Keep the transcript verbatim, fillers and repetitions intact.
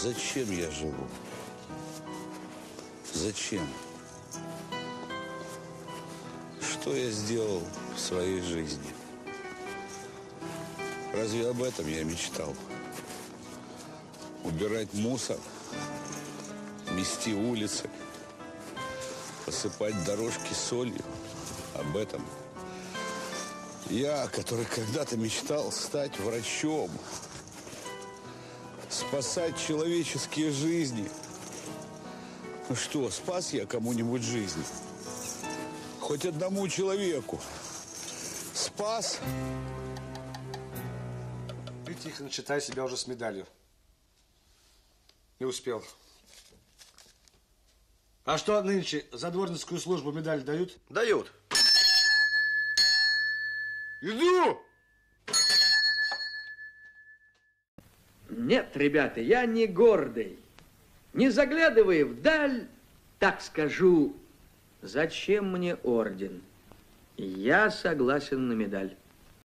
Зачем я живу? Зачем? Что я сделал в своей жизни? Разве об этом я мечтал? Убирать мусор, мести улицы, посыпать дорожки солью. Об этом. Я, который когда-то мечтал стать врачом, спасать человеческие жизни. Ну что, спас я кому-нибудь жизнь? Хоть одному человеку. Спас? Ты, Тихон, считай себя уже с медалью. Не успел. А что нынче за дворницкую службу медаль дают? Дают. Иду! Нет, ребята, я не гордый. Не заглядывая вдаль, так скажу, зачем мне орден? Я согласен на медаль.